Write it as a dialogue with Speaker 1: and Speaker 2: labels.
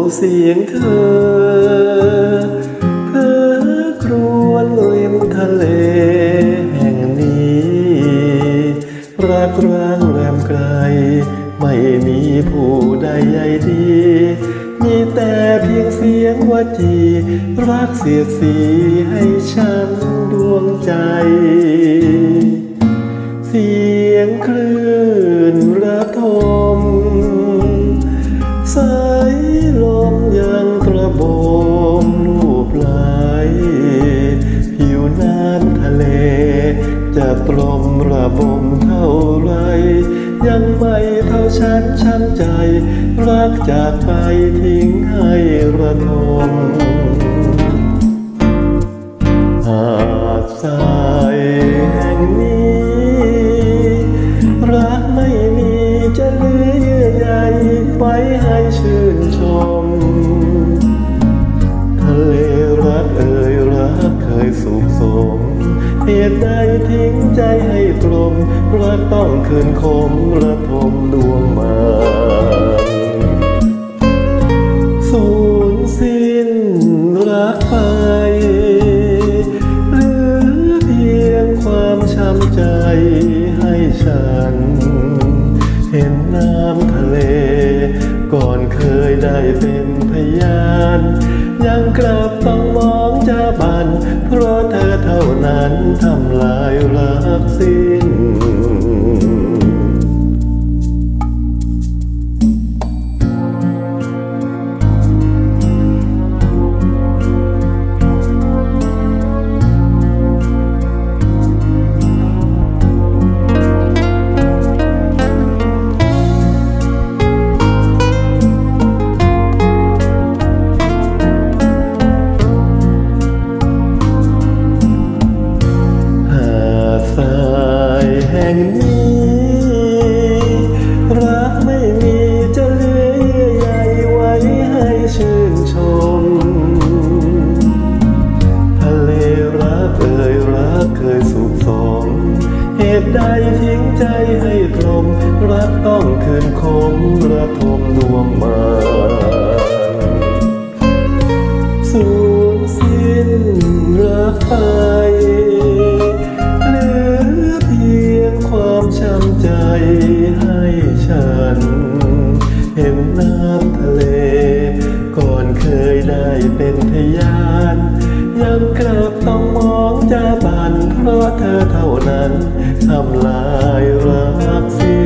Speaker 1: เสียงเธอเพ้อครวญริมทะเลแห่งนี้รักร้างแรมไกลไม่มีผู้ใดใยดีมีแต่เพียงเสียงวจีรักเสียดสีให้ฉันดวงใจเสียงคลื่นระทมสายลมยังกระโบมลูบไหลผิวน้ำทะเลจะกลมระบมเท่าไรยังไม่เท่าฉันช้ำใจรักจากไปทิ้งให้ระทมหาดทรายแห่งนี้รักไม่มีจะเหลือเยื่อใยไว้ให้ชื่นชมทะเลรักเอ่ยรักเคยสุขสมเหตุใดทิ้งใจให้กลมรักต้องคืนคมระทมดวงมาสูญสิ้นรักไปเหลือเพียงความช้ำใจให้ฉันเห็นน้ำทะเลก่อนเคยได้เป็นพยานยังกลับต้องมองจะบันเพราะเธอเท่านั้นทำลายรักสิ้นแห่งนี้รักไม่มีจะเหลือเยื่อใยไว้ให้ชื่นชมทะเลรักเอ่ยรักเคยสุขสมเหตุใดทิ้งใจให้ตรมรักต้องคืนคมระทมดวงมาสูญสิ้นรักไปความช้ำใจให้ฉันเห็นน้ำทะเลก่อนเคยได้เป็นพยานยังกลับต้องมองจะบันเพราะเธอเท่านั้นทำลายรักสิ้น